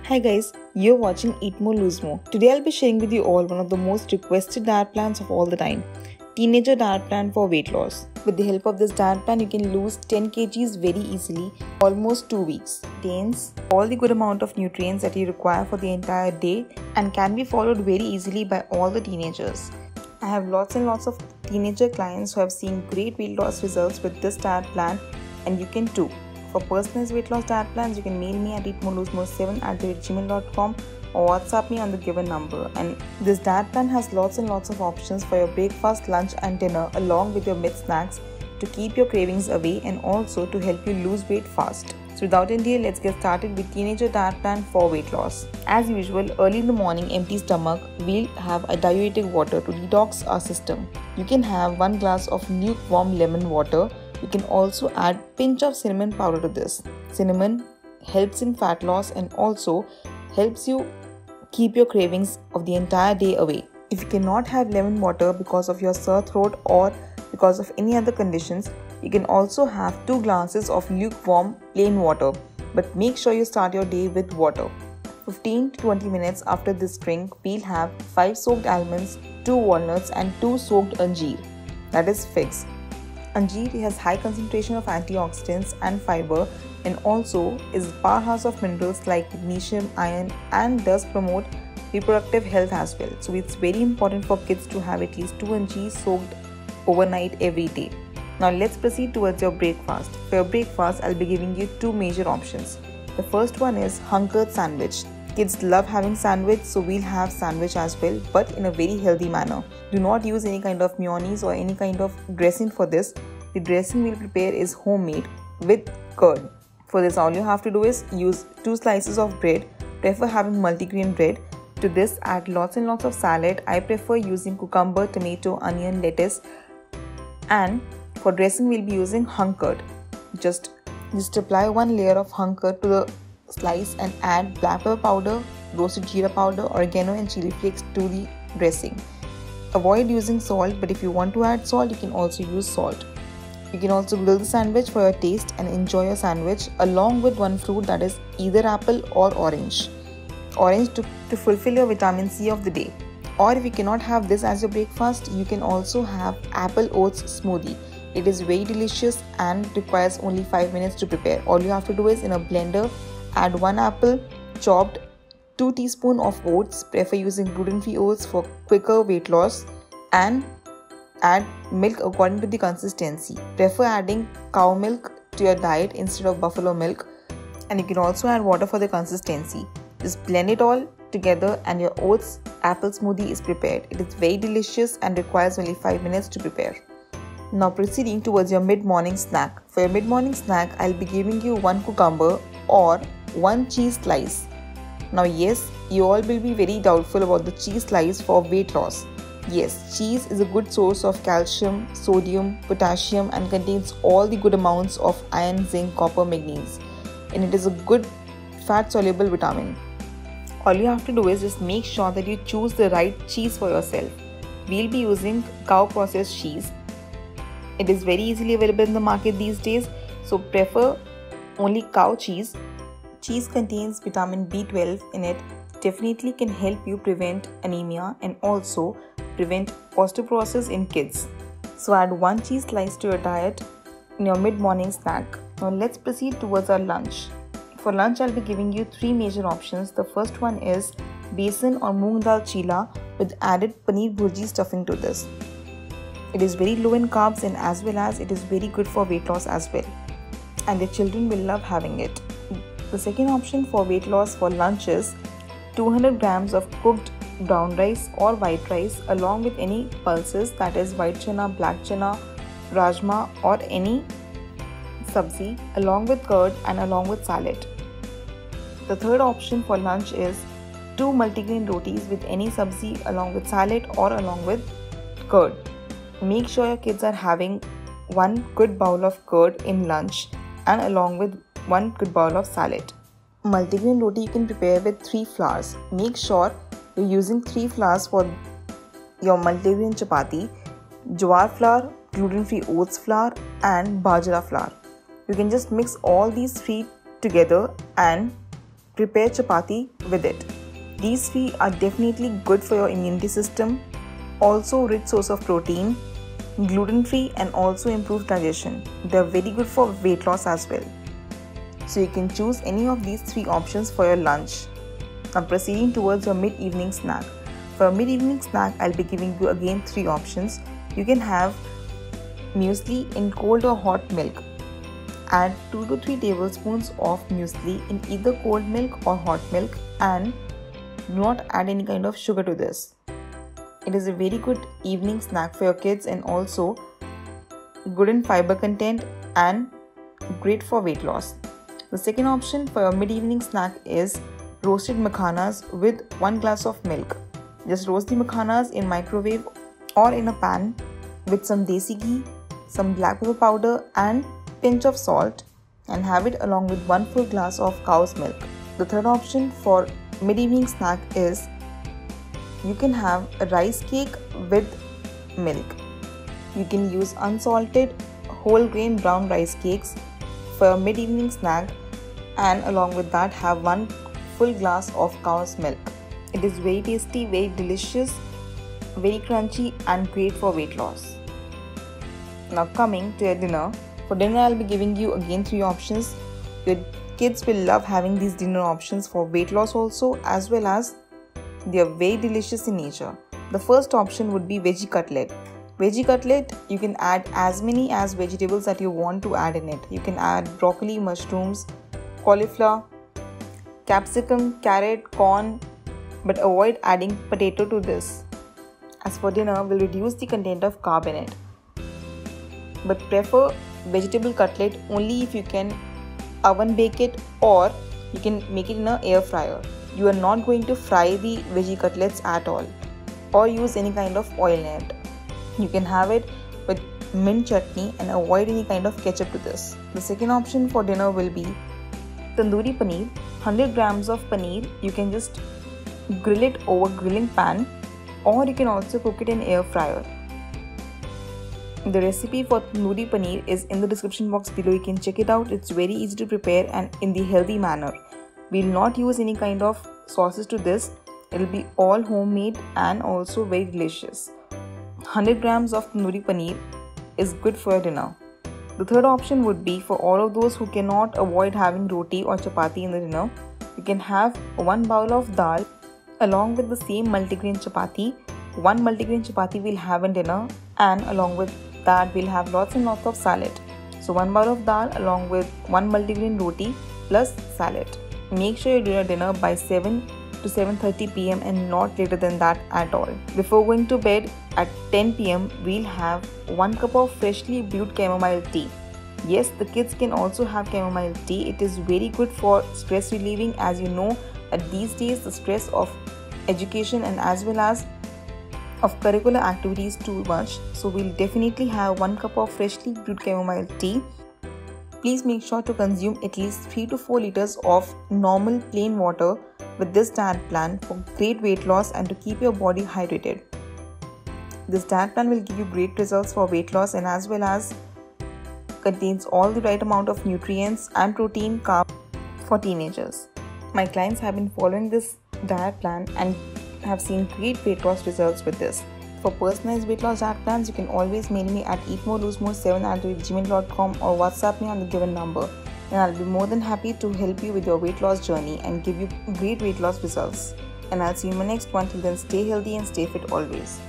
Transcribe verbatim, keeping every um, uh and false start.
Hi guys, you're watching Eat More Lose More. Today I'll be sharing with you all one of the most requested diet plans of all the time. Teenager diet plan for weight loss. With the help of this diet plan, you can lose ten kilograms very easily, almost two weeks. Contains all the good amount of nutrients that you require for the entire day and can be followed very easily by all the teenagers. I have lots and lots of teenager clients who have seen great weight loss results with this diet plan, and you can too. For personalized weight loss diet plans, you can mail me at eat more lose more seven at gmail dot com or WhatsApp me on the given number. And this diet plan has lots and lots of options for your breakfast, lunch and dinner along with your mid snacks to keep your cravings away and also to help you lose weight fast. So without any delay, let's get started with teenager diet plan for weight loss. As usual, early in the morning, empty stomach, we'll have a diuretic water to detox our system. You can have one glass of lukewarm lemon water. You can also add pinch of cinnamon powder to this. Cinnamon helps in fat loss and also helps you keep your cravings of the entire day away. If you cannot have lemon water because of your sore throat or because of any other conditions, you can also have two glasses of lukewarm plain water, but make sure you start your day with water. fifteen to twenty minutes after this drink, we'll have five soaked almonds, two walnuts and two soaked anjeer, that is figs. Anjeer has high concentration of antioxidants and fiber and also is a powerhouse of minerals like magnesium, iron and does promote reproductive health as well. So it's very important for kids to have at least two anjeers soaked overnight every day. Now let's proceed towards your breakfast. For your breakfast, I'll be giving you two major options. The first one is hunkered sandwich. Kids love having sandwich, so we'll have sandwich as well, but in a very healthy manner. Do not use any kind of mayonnaise or any kind of dressing for this. The dressing we'll prepare is homemade with curd. For this, all you have to do is use two slices of bread. Prefer having multigrain bread. To this, add lots and lots of salad. I prefer using cucumber, tomato, onion, lettuce. And for dressing, we'll be using hunkered. Just, just apply one layer of hunkered to the slice and add black pepper powder, roasted jeera powder, oregano and chili flakes to the dressing. Avoid using salt, but if you want to add salt, you can also use salt. You can also grill the sandwich for your taste and enjoy your sandwich along with one fruit, that is either apple or orange. Orange to, to fulfill your vitamin C of the day. Or if you cannot have this as your breakfast, you can also have apple oats smoothie. It is very delicious and requires only five minutes to prepare. All you have to do is in a blender, add one apple, chopped, two teaspoons of oats, prefer using gluten-free oats for quicker weight loss, and add milk according to the consistency. Prefer adding cow milk to your diet instead of buffalo milk, and you can also add water for the consistency. Just blend it all together and your oats apple smoothie is prepared. It is very delicious and requires only five minutes to prepare. Now proceeding towards your mid-morning snack. For your mid-morning snack, I'll be giving you one cucumber or one cheese slice. Now yes, you all will be very doubtful about the cheese slice for weight loss. Yes, cheese is a good source of calcium, sodium, potassium and contains all the good amounts of iron, zinc, copper, manganese, and it is a good fat soluble vitamin. All you have to do is just make sure that you choose the right cheese for yourself. We'll be using cow processed cheese. It is very easily available in the market these days, so prefer only cow cheese. Cheese contains vitamin B twelve in it, definitely can help you prevent anemia and also prevent osteoporosis in kids. So add one cheese slice to your diet in your mid-morning snack. Now let's proceed towards our lunch. For lunch, I'll be giving you three major options. The first one is besan or moong dal chila with added paneer bhurji stuffing to this. It is very low in carbs and as well as it is very good for weight loss as well. And the children will love having it. The second option for weight loss for lunch is two hundred grams of cooked brown rice or white rice along with any pulses, that is white chana, black chana, rajma or any sabzi along with curd and along with salad. The third option for lunch is two multigrain rotis with any sabzi along with salad or along with curd. Make sure your kids are having one good bowl of curd in lunch and along with one good bowl of salad. Multigrain roti you can prepare with three flours. Make sure you're using three flours for your multigrain chapati: jowar flour, gluten-free oats flour and bajra flour. You can just mix all these three together and prepare chapati with it. These three are definitely good for your immunity system, also rich source of protein, gluten-free and also improve digestion. They are very good for weight loss as well. So you can choose any of these three options for your lunch. Now proceeding towards your mid-evening snack. For a mid-evening snack, I'll be giving you again three options. You can have muesli in cold or hot milk. Add two to three tablespoons of muesli in either cold milk or hot milk and do not add any kind of sugar to this. It is a very good evening snack for your kids and also good in fiber content and great for weight loss. The second option for your mid-evening snack is roasted makhanas with one glass of milk. Just roast the makhanas in microwave or in a pan with some desi ghee, some black pepper powder and pinch of salt and have it along with one full glass of cow's milk. The third option for mid-evening snack is you can have a rice cake with milk. You can use unsalted whole grain brown rice cakes for a mid-evening snack and along with that have one full glass of cow's milk. It is very tasty, very delicious, very crunchy and great for weight loss. Now coming to your dinner. For dinner I'll be giving you again three options. Your kids will love having these dinner options for weight loss also, as well as they are very delicious in nature. The first option would be veggie cutlet. Veggie cutlet, you can add as many as vegetables that you want to add in it. You can add broccoli, mushrooms, cauliflower, capsicum, carrot, corn, but avoid adding potato to this. As for dinner, we'll reduce the content of carb in it. But prefer vegetable cutlet only if you can oven bake it or you can make it in an air fryer. You are not going to fry the veggie cutlets at all or use any kind of oil in it. You can have it with mint chutney and avoid any kind of ketchup to this. The second option for dinner will be tandoori paneer. one hundred grams of paneer, you can just grill it over grilling pan or you can also cook it in air fryer. The recipe for tandoori paneer is in the description box below. You can check it out. It's very easy to prepare and in the healthy manner. We will not use any kind of sauces to this. It will be all homemade and also very delicious. one hundred grams of tandoori paneer is good for your dinner. The third option would be for all of those who cannot avoid having roti or chapati in the dinner. You can have one bowl of dal along with the same multigrain chapati. One multigrain chapati we'll have in dinner and along with that we'll have lots and lots of salad. So one bowl of dal along with one multigrain roti plus salad. Make sure you do your dinner by seven to seven thirty p m and not later than that at all. Before going to bed at ten p m we'll have one cup of freshly brewed chamomile tea. Yes, the kids can also have chamomile tea. It is very good for stress relieving, as you know that these days the stress of education and as well as of curricular activities too much. So we'll definitely have one cup of freshly brewed chamomile tea. Please make sure to consume at least three to four liters of normal plain water with this diet plan for great weight loss and to keep your body hydrated. This diet plan will give you great results for weight loss and as well as contains all the right amount of nutrients and protein carb for teenagers. My clients have been following this diet plan and have seen great weight loss results with this. For personalized weight loss diet plans, you can always mail me at eat more lose more seven at gmail dot com or WhatsApp me on the given number, and I'll be more than happy to help you with your weight loss journey and give you great weight loss results. And I'll see you in my next one. Till then, stay healthy and stay fit always.